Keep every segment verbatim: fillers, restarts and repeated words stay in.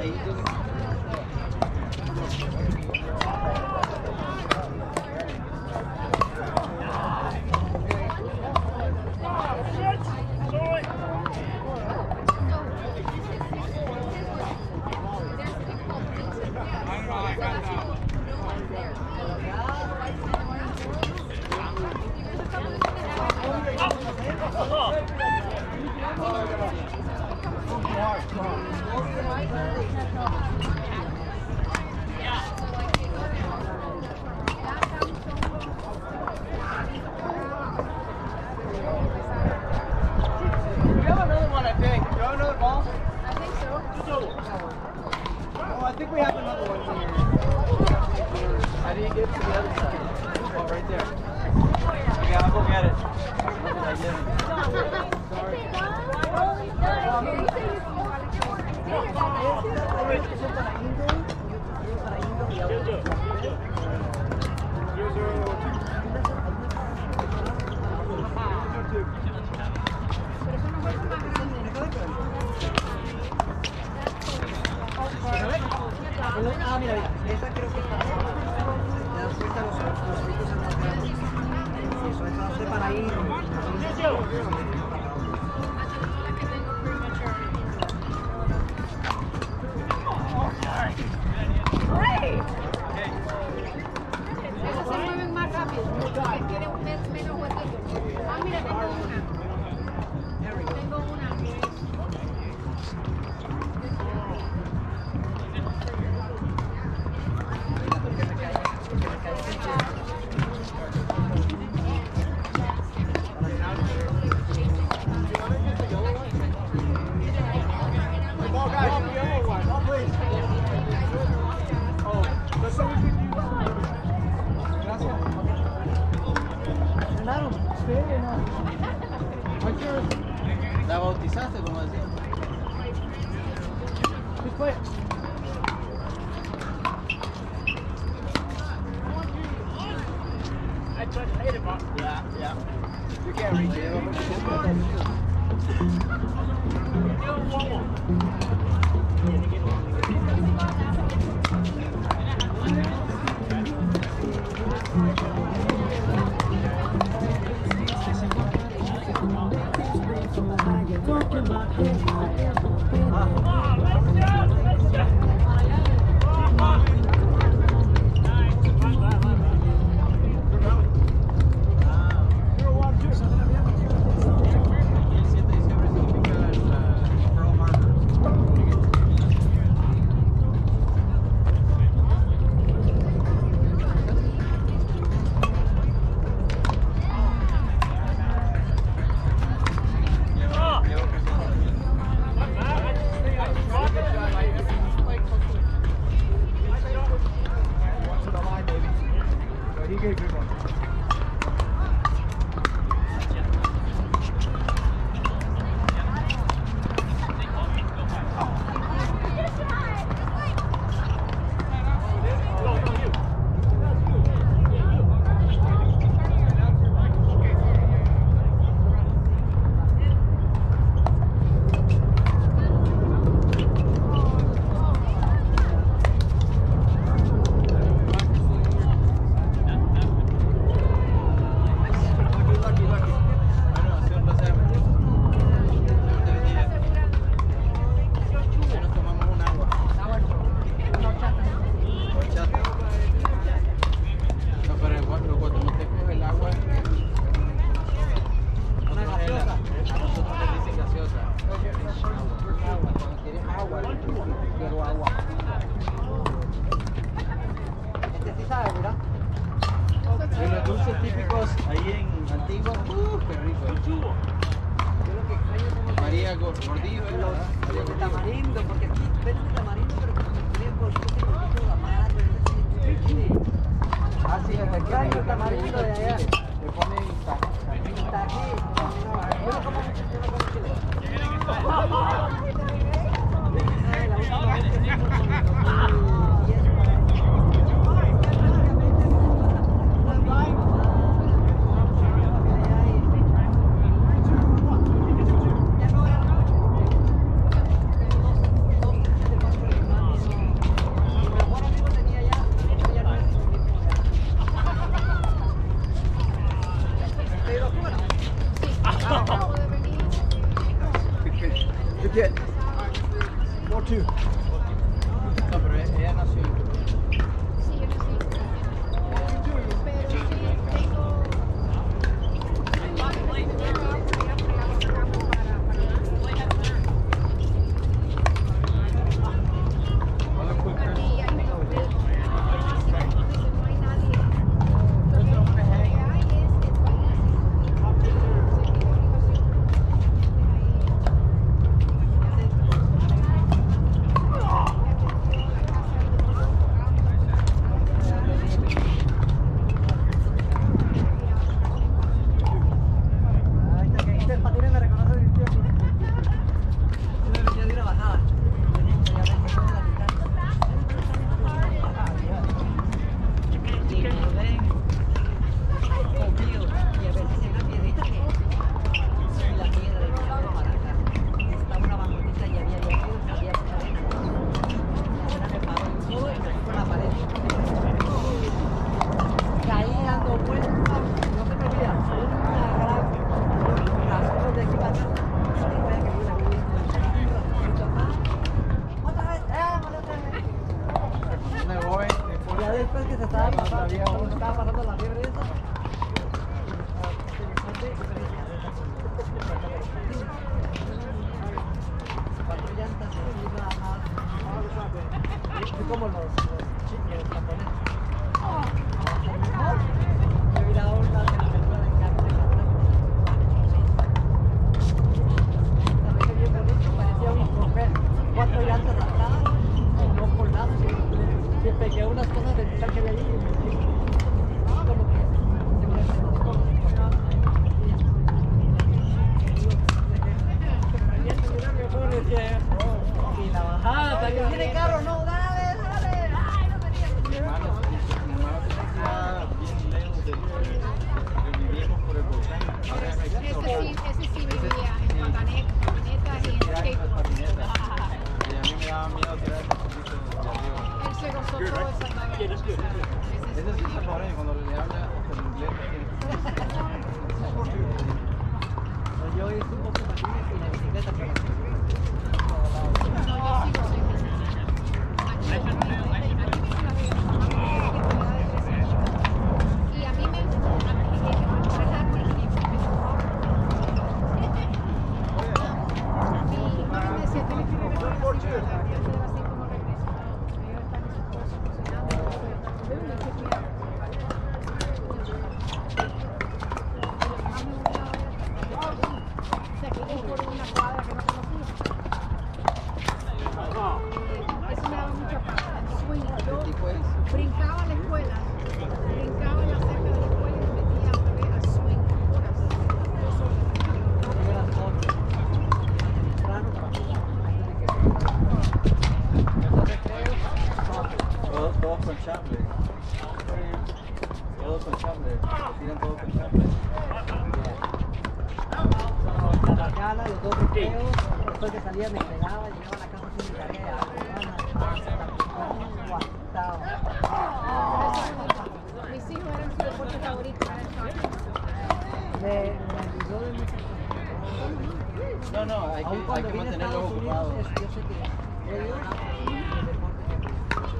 Ah, mira, mira, esa creo que está. Le das cuenta los ojitos son más grandes. Eso, esa no se para ahí. Esas se mueven más rápido. Tiene un menos huequito. Ah, mira, tengo una. Tengo una. ¿La bautizaste, como decía? Después. Yeah, yeah. You can't reach it. De los dulces típicos ahí en Antigua, uh, qué rico. María Gordillo, ¿eh? Los, los de tamarindo, porque aquí venden de tamarindo, pero como se tiene por por la madre, Ah, sí, es el que el tamarindo de allá. le ponen tajín. Tajín. Yo no como mucho, yo no como chile. La última vez que fuimos con los four two. No, pero ella nació. Sí, yo no sé. Pero sí tengo. Después que se estaba pasando, estaba pasando la fiebre esa. Cuatro llantas y nada más. Fue como los chiques japoneses. Yo he mirado una temperatura de carne de carne. También bien bonito, parecía un mujer. Cuatro llantas atadas, no por nada. Me pegué unas cosas de metal que había allí y me como que se me hacen las cosas. Y la bajada también tiene carro, no, dale, dale. Ay, no tenía. Mi hermano, mi hermano bien lejos de que vivíamos por el volcán. Ese sí, ese sí vivía en patinetas y en skate. Y a mí me daba miedo tirar ese poquito de arriba. Él se gozó todo el salvaje. Ese sí es salvadoreño, cuando le habla hasta en inglés. Yo hice un poco de patines y la bicicleta, pero No, yo sigo sin bicicleta. Aquí, aquí, aquí mismo en la Vega, mamá me dice que me da de tres añitos. Y a mí me gusta a mí que me gusta el árbol y me Mi mami me decía, tienes que regresar a la ciudad, y yo así como regreso. Ellos están en su cosa cocinando, y yo estoy muy chequeado. O sea, que es por una cuadra que no conocía. Eso me daba mucha paz. Swing. Yo brincaba a la escuela, brincaba en la cerca de la escuela y me metía otra vez a swing horas, dos horas. Todos, todos con chable. Todos con chable. Tiran todos con chable. la mañana, los dos recreos, después que salía me pegaba, llegaba a la casa sin mi tarea, aguantado. Mis hijos eran su deporte favorito, era el soccer. Me, me ayudó de muchas cosas. No, no, hay que, Aún hay cuando que vine a mantenerlos Estados Unidos, ocupados. es- yo sé que ellos, el deporte que me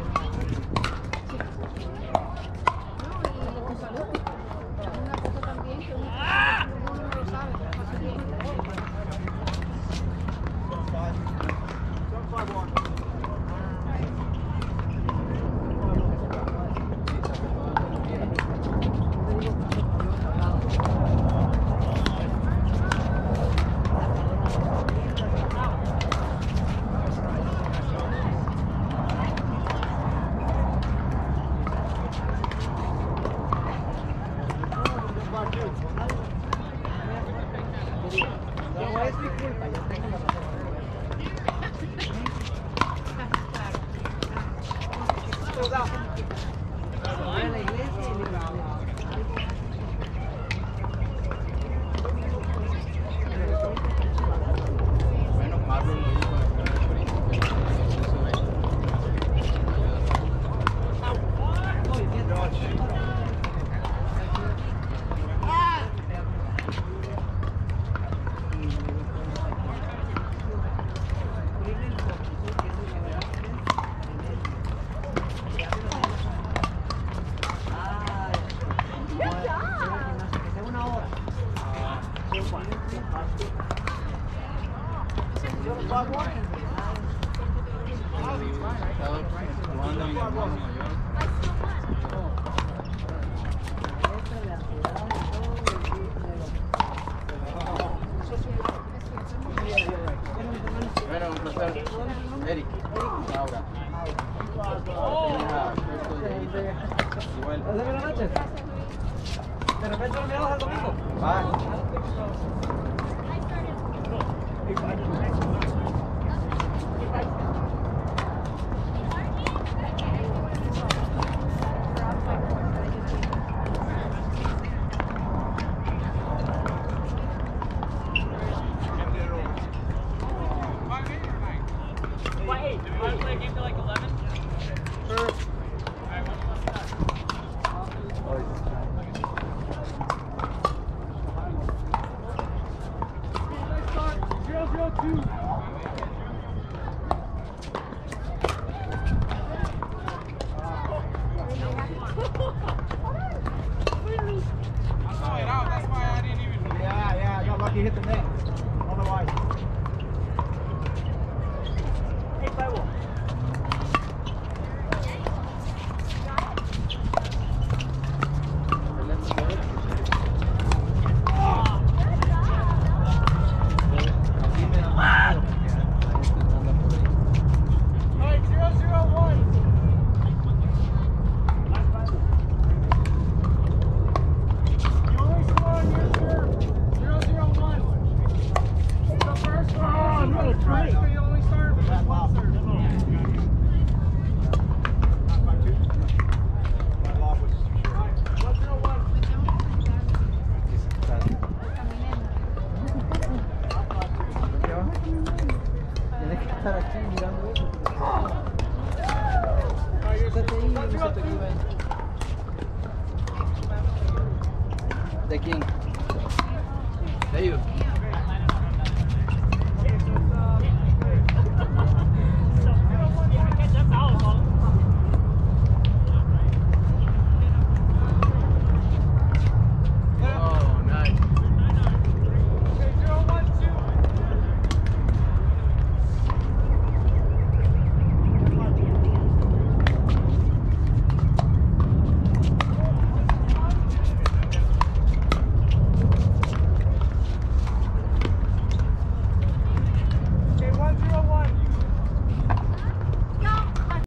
No, y con salud. Es una cosa también que uno, uno no lo sabe, pero pasa bien. No es mi culpa, yo tengo la razón. estaba jugando mi hermano mayor. Bueno, un placer. Eric, Laura. Igual. Buenas noches. De repente nos miramos al domingo. Va. He hit the net. Otherwise. Hey, Bible. ¿De quién? ¿De ellos?